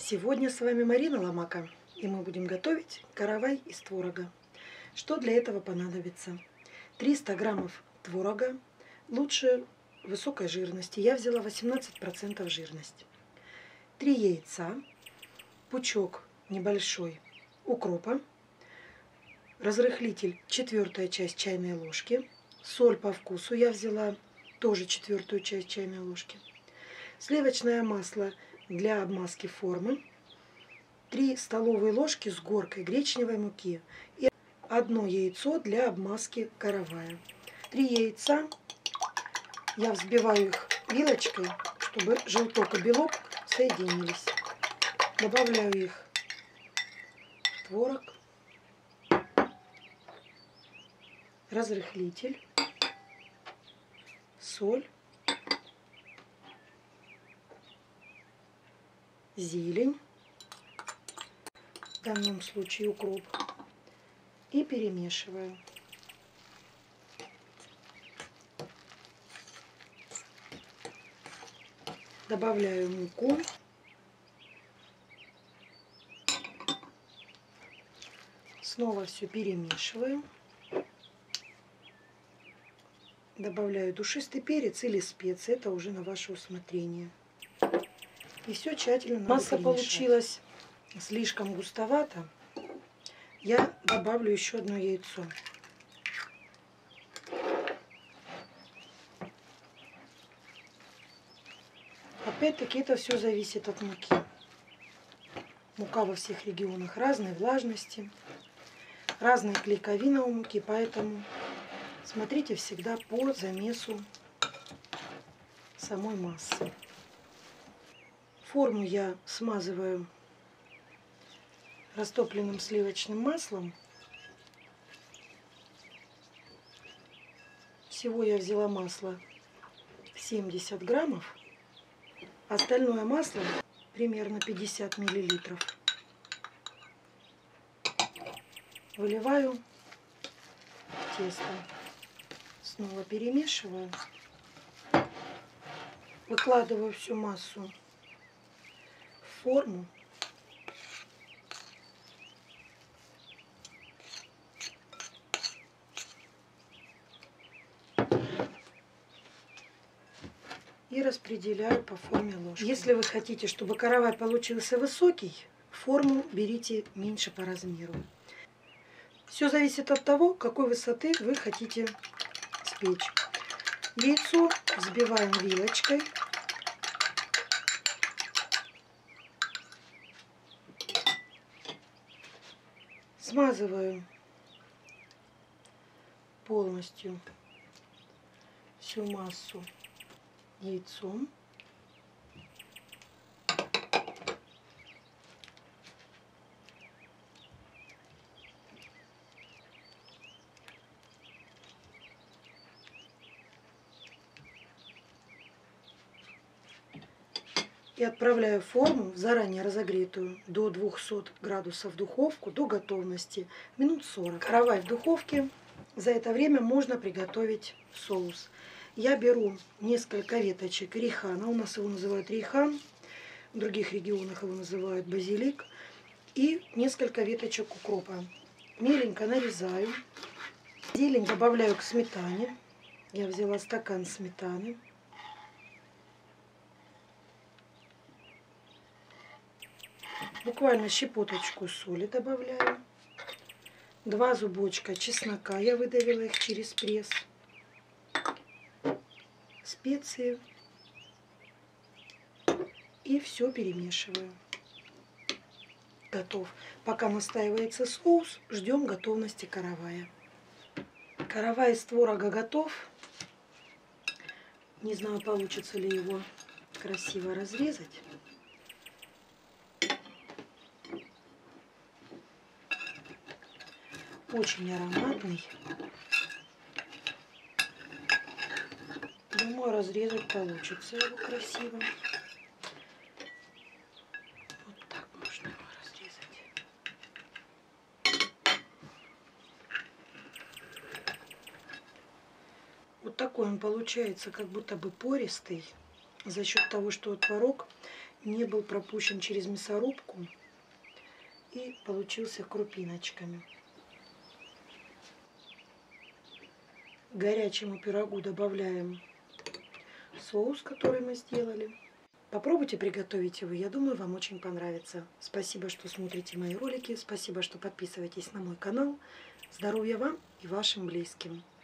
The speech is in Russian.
Сегодня с вами Марина Ломака, и мы будем готовить каравай из творога. Что для этого понадобится? 300 граммов творога, лучше высокой жирности. Я взяла 18% жирность. 3 яйца, пучок небольшой укропа, разрыхлитель 1/4 часть чайной ложки, соль по вкусу я взяла тоже 1/4 часть чайной ложки, сливочное масло для обмазки формы, 3 столовые ложки с горкой гречневой муки и 1 яйцо для обмазки каравая. 3 яйца я взбиваю их вилочкой, чтобы желток и белок соединились. Добавляю их в творог, разрыхлитель, соль, зелень, в данном случае укроп, и перемешиваю. Добавляю муку, снова все перемешиваю. Добавляю душистый перец или специи, это уже на ваше усмотрение. И все тщательно надо перемешать. Масса получилась слишком густовато. Я добавлю еще 1 яйцо. Опять-таки это все зависит от муки. Мука во всех регионах разной влажности, разная клейковина у муки, поэтому смотрите всегда по замесу самой массы. Форму я смазываю растопленным сливочным маслом. Всего я взяла масло 70 граммов. Остальное масло примерно 50 миллилитров. Выливаю в тесто. Снова перемешиваю. Выкладываю всю массу в форму. И распределяю по форме ложкой. Если вы хотите, чтобы каравай получился высокий, форму берите меньше по размеру. Все зависит от того, какой высоты вы хотите спечь. Яйцо взбиваем вилочкой. Смазываю полностью всю массу яйцом. И отправляю форму в заранее разогретую до 200 градусов духовку до готовности минут 40. Каравай в духовке. За это время можно приготовить соус. Я беру несколько веточек рейхана, у нас его называют рейхан, в других регионах его называют базилик, и несколько веточек укропа. Меленько нарезаю. Зелень добавляю к сметане. Я взяла стакан сметаны. Буквально щепоточку соли добавляю. 2 зубочка чеснока, я выдавила их через пресс. Специи. И все перемешиваю. Готов. Пока настаивается соус, ждем готовности каравая. Каравай из творога готов. Не знаю, получится ли его красиво разрезать. Очень ароматный. Думаю, разрезать получится его красиво. Вот так можно его разрезать. Вот такой он получается, как будто бы пористый, за счет того, что творог не был пропущен через мясорубку и получился крупиночками. К горячему пирогу добавляем соус, который мы сделали. Попробуйте приготовить его, я думаю, вам очень понравится. Спасибо, что смотрите мои ролики, спасибо, что подписываетесь на мой канал. Здоровья вам и вашим близким.